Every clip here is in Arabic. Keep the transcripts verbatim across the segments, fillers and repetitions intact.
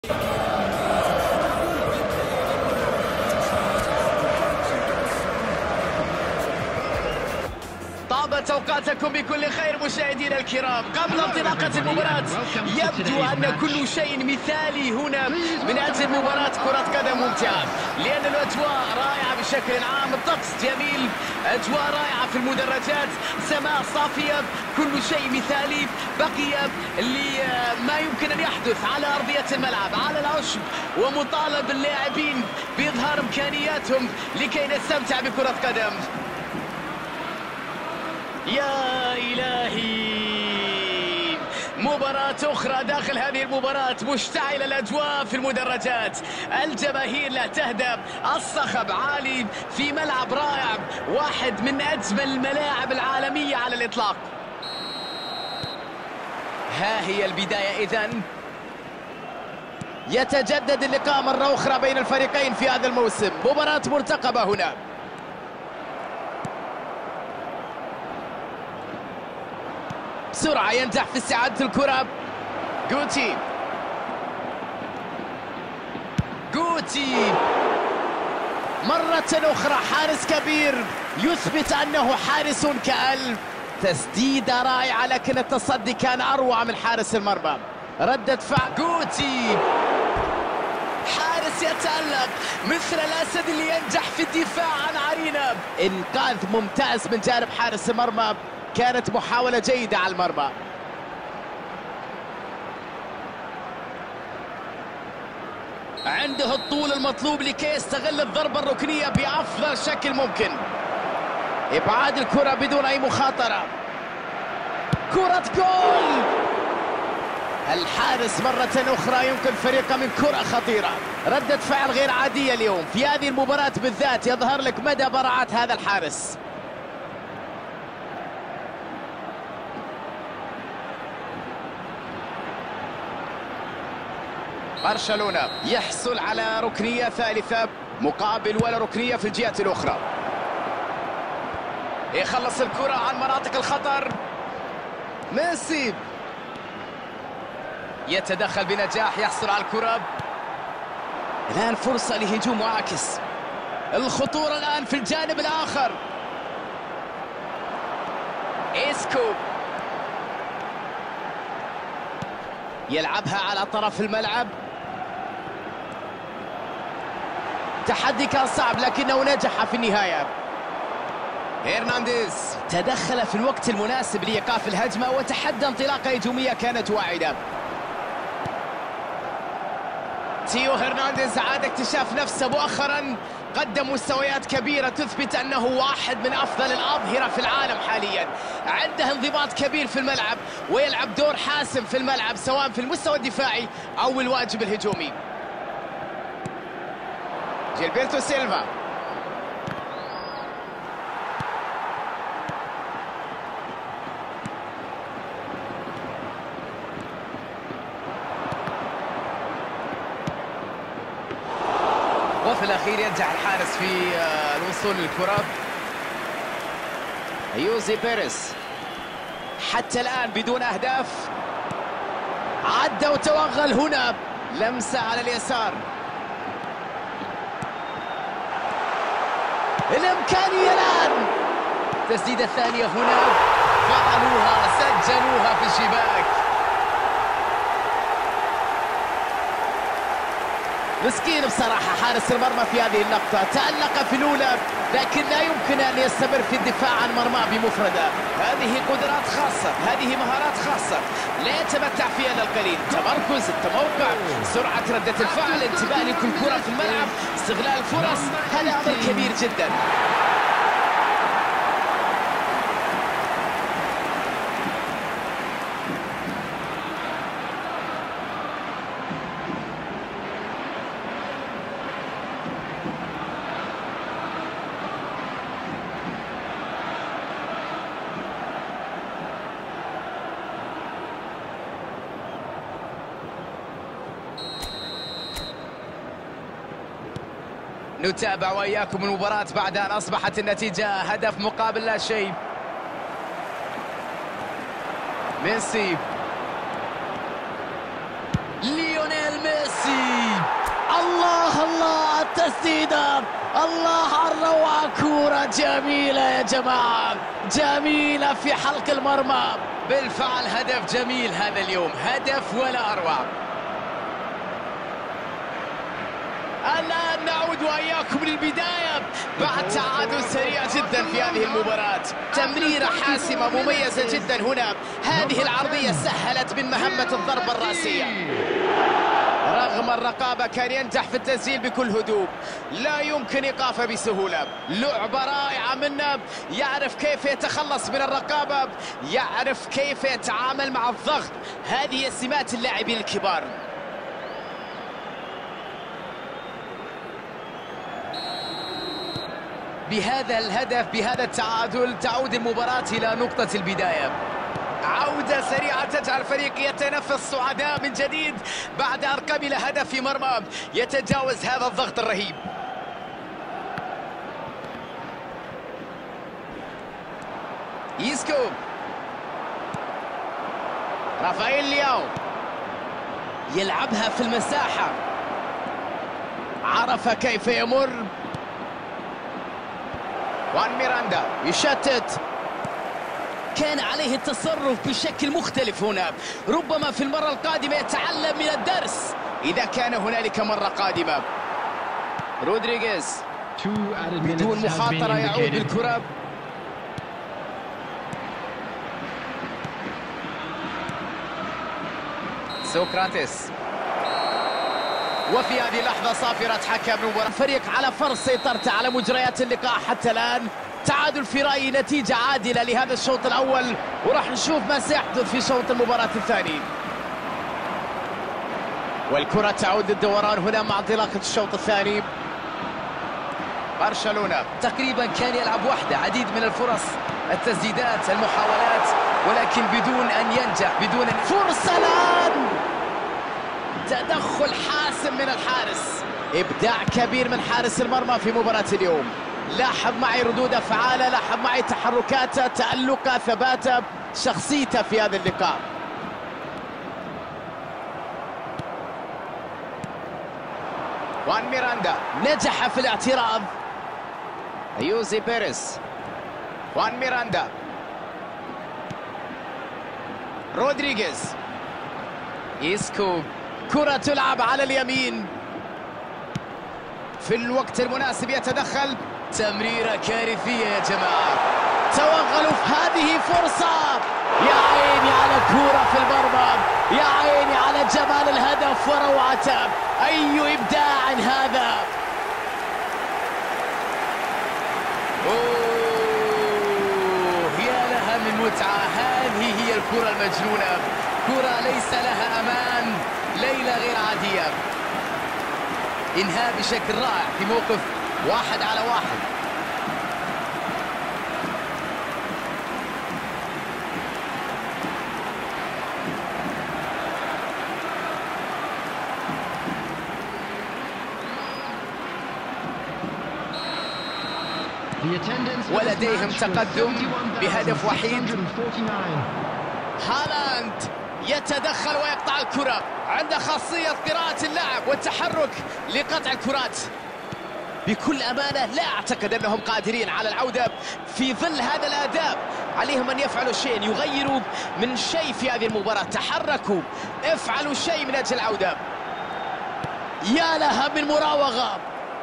طابت أوقاتكم بكل خير مشاهدينا الكرام. قبل انطلاقة المباراة يبدو أن كل شيء مثالي هنا من أجل مباراة كرة قدم ممتعة، لأن الأجواء رائعة بشكل عام، الطقس جميل، أجواء رائعة في المدرجات، سماء صافية، كل شيء مثالي. بقي ما يمكن أن يحدث على أرضية الملعب على العشب، ومطالب اللاعبين بإظهار إمكانياتهم لكي نستمتع بكرة قدم. يا إلهي، مباراة أخرى داخل هذه المباراة، مشتعلة الأجواء في المدرجات، الجماهير لا تهدأ، الصخب عالي في ملعب رائع، واحد من أجمل الملاعب العالمية على الإطلاق. ها هي البداية إذن، يتجدد اللقاء مرة أخرى بين الفريقين في هذا الموسم، مباراة مرتقبة هنا. بسرعة ينجح في استعادة الكرة جوتي جوتي مرة أخرى، حارس كبير يثبت أنه حارس كألف. تسديدة رائعة، لكن التصدي كان أروع من حارس المرمى. ردة فعل جوتي، حارس يتألق مثل الأسد اللي ينجح في الدفاع عن عرينة. إنقاذ ممتاز من جانب حارس المرمى، كانت محاولة جيدة على المرمى. عنده الطول المطلوب لكي يستغل الضربة الركنية بأفضل شكل ممكن. إبعاد الكرة بدون أي مخاطرة، كرة جول. الحارس مرة أخرى يمكن فريقه من كرة خطيرة. ردة فعل غير عادية اليوم في هذه المباراة بالذات، يظهر لك مدى براعة هذا الحارس. برشلونة يحصل على ركنية ثالثة مقابل ولا ركنية في الجهة الأخرى. يخلص الكرة عن مناطق الخطر، ميسي يتدخل بنجاح، يحصل على الكرة. الآن فرصة لهجوم معاكس، الخطورة الآن في الجانب الآخر. إسكو يلعبها على طرف الملعب، تحدي كان صعب لكنه نجح في النهاية. هرنانديز تدخل في الوقت المناسب لإيقاف الهجمة وتحدى انطلاقة هجومية كانت واعدة. تيو هرنانديز عاد اكتشاف نفسه مؤخرا، قدم مستويات كبيرة تثبت أنه واحد من أفضل الأظهرة في العالم حاليا. عنده انضباط كبير في الملعب ويلعب دور حاسم في الملعب، سواء في المستوى الدفاعي أو الواجب الهجومي. جيلبرتو سيلفا وفي الأخير ينجح الحارس في الوصول للكرة. يوزي بيريز حتى الآن بدون أهداف، عدى وتوغل هنا، لمسة على اليسار، الإمكانية الآن، تسديدة ثانية هنا، فعلوها سجلوها في الشباك. مسكين بصراحة حارس المرمى في هذه اللقطة، تألق في الأولى لكن لا يمكن أن يستمر في الدفاع عن مرماه بمفردة. هذه قدرات خاصة، هذه مهارات خاصة لا يتمتع فيها إلا القليل. تمركز، التموقع، سرعة ردة الفعل، انتباه لكل كرة في الملعب، استغلال الفرص، هذا أمر كبير جدا. نتابع وإياكم المباراة بعد أن أصبحت النتيجة هدف مقابل لا شيء. ميسي، ليونيل ميسي تسديدة، الله على الروعة، كورة جميلة يا جماعة، جميلة في حلق المرمى. بالفعل هدف جميل هذا اليوم، هدف ولا أروع. الآن نعود وإياكم للبداية بعد تعادل سريع جدا في هذه المباراة. تمريرة حاسمة مميزة جدا هنا، هذه العرضية سهلت من مهمة الضربة الرأسية. رغم الرقابة كان ينجح في التسجيل بكل هدوء، لا يمكن إيقافه بسهولة. لعبة رائعة منه، يعرف كيف يتخلص من الرقابة، يعرف كيف يتعامل مع الضغط. هذه سمات اللاعبين الكبار. بهذا الهدف، بهذا التعادل، تعود المباراة إلى نقطة البداية. عودة سريعة تجعل الفريق يتنفس سعداء من جديد بعد أن قبل هدف في مرمى يتجاوز هذا الضغط الرهيب. إيسكو، رافائيل لياو يلعبها في المساحة، عرف كيف يمر. وان ميراندا يشتت، كان عليه التصرف بشكل مختلف هنا، ربما في المرة القادمة يتعلم من الدرس إذا كان هنالك مرة قادمة. رودريغيز بدون مخاطرة يعود بالكرة. سوكراتيس، وفي هذه اللحظة صافرة حكم المباراة. الفريق على فرض سيطرته على مجريات اللقاء حتى الآن. تعادل في رأيي نتيجة عادلة لهذا الشوط الأول، وراح نشوف ما سيحدث في شوط المباراة الثاني. والكرة تعود للدوران هنا مع انطلاقة الشوط الثاني. برشلونة تقريبا كان يلعب وحده، عديد من الفرص، التسديدات، المحاولات، ولكن بدون أن ينجح، بدون أن... فرصة الآن، تدخل حاسم من الحارس، إبداع كبير من حارس المرمى في مباراة اليوم. لاحظ معي ردود أفعاله، لاحظ معي تحركاته، تألقه، ثباته، شخصيته في هذا اللقاء. وان ميراندا نجح في الاعتراض. يوزي بيريز، وان ميراندا، رودريغيز، إيسكو، كرة تلعب على اليمين، في الوقت المناسب يتدخل. تمريرة كارثية يا جماعة، توغلوا في هذه فرصة. يا عيني على كرة في المرمى، يا عيني على جمال الهدف وروعته، أي إبداع هذا. أوه يا لها من متعة، هذه هي الكرة المجنونة، كرة ليس لها أمان، ليلة غير عادية. إنهاء بشكل رائع في موقف واحد على واحد. ولديهم تقدم بهدف وحيد. هالاند يتدخل ويقطع الكرة، عنده خاصية قراءة اللعب والتحرك لقطع الكرات. بكل أمانة لا أعتقد أنهم قادرين على العودة في ظل هذا الأداء. عليهم أن يفعلوا شيء، يغيروا من شيء في هذه المباراة. تحركوا، افعلوا شيء من أجل العودة. يا لها من مراوغة،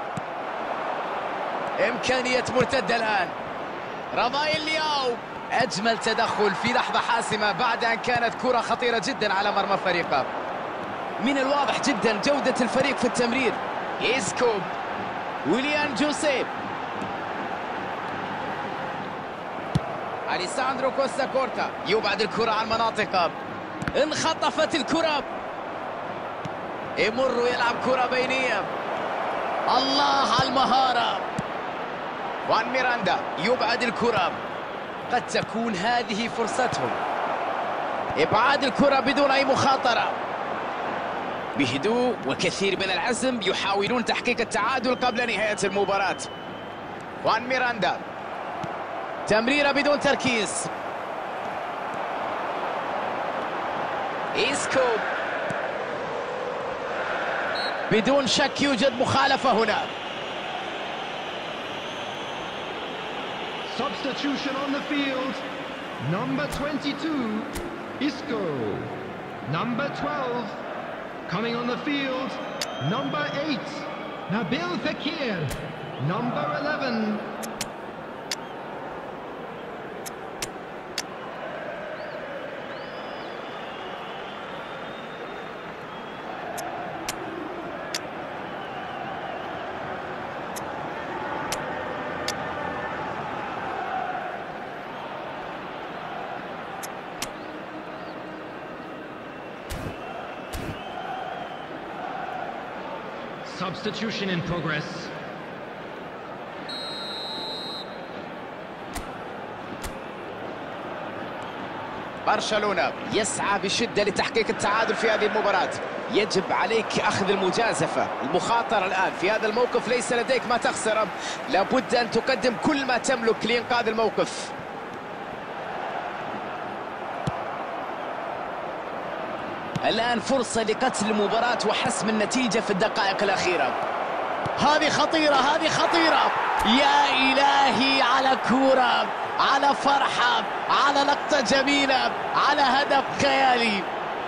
إمكانية مرتدة الآن. رافائيل لياو، أجمل تدخل في لحظة حاسمة بعد أن كانت كرة خطيرة جدا على مرمى فريقه. من الواضح جدا جودة الفريق في التمرير. إيسكو، ويليان جوسيب، أليساندرو كوستا كورتا يبعد الكرة عن مناطقه. انخطفت الكرة، يمر ويلعب كرة بينية. الله على المهارة. وان ميراندا يبعد الكرة، قد تكون هذه فرصتهم. إبعاد الكرة بدون أي مخاطرة، بهدوء وكثير من العزم يحاولون تحقيق التعادل قبل نهاية المباراة. وان ميراندا، تمريرة بدون تركيز. إيسكو، بدون شك يوجد مخالفة هنا. Substitution on the field. Number twenty-two, Isco. Number twelve, coming on the field. Number eight, Nabil Fekir. Number eleven. Substitution in progress. برشلونة يسعى بشدة لتحقيق التعادل في هذه المباراة. يجب عليك أخذ المجازفة، المخاطرة الآن في هذا الموقف. ليس لديك ما تخسره، لابد أن تقدم كل ما تملك لإنقاذ الموقف. الآن فرصة لقتل المباراة وحسم النتيجة في الدقائق الأخيرة. هذه خطيرة، هذه خطيرة. يا إلهي على كورة، على فرحة، على لقطة جميلة، على هدف خيالي.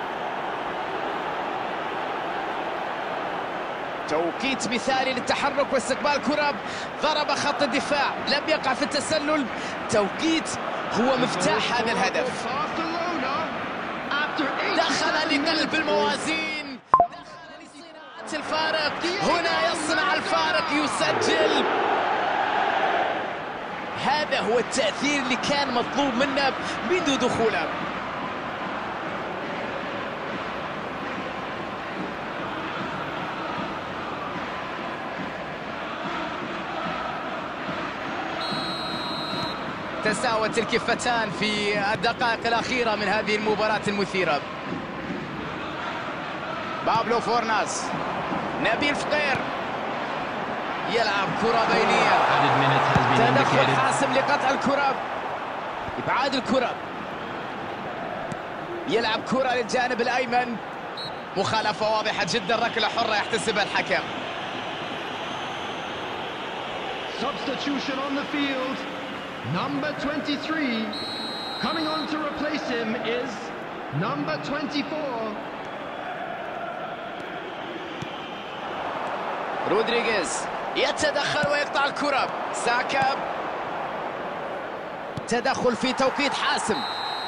توقيت مثالي للتحرك واستقبال كرة. ضرب خط الدفاع، لم يقع في التسلل. توقيت هو مفتاح هذا الهدف. دخل لقلب الموازين، دخل لصناعة الفارق. هنا يصنع الفارق، يسجل. هذا هو التأثير اللي كان مطلوب منا منذ دخوله. تساوت الكفتان في الدقائق الأخيرة من هذه المباراة المثيرة. بابلو فورناس، نبيل فقير يلعب كرة بينية. تدخل حاسم لقطع الكرة، إبعاد الكرة. يلعب كرة للجانب الأيمن، مخالفة واضحة جدا، ركلة حرة يحتسبها الحكم. Substitution on the field. Number twenty-three, coming on to replace him is number twenty-four. رودريغيز يتدخل ويقطع الكرة. ساكا، تدخل في توقيت حاسم.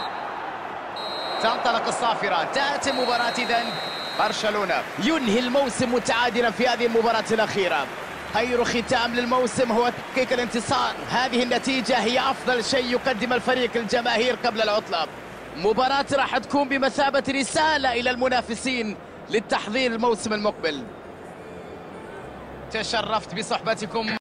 تنطلق الصافرة، انتهت المباراة. إذن برشلونة ينهي الموسم متعادلا في هذه المباراة الأخيرة. خير ختام للموسم هو تحقيق الانتصار. هذه النتيجة هي أفضل شيء يقدم الفريق الجماهير قبل العطلة. مباراة راح تكون بمثابة رسالة إلى المنافسين للتحضير الموسم المقبل. تشرفت بصحبتكم.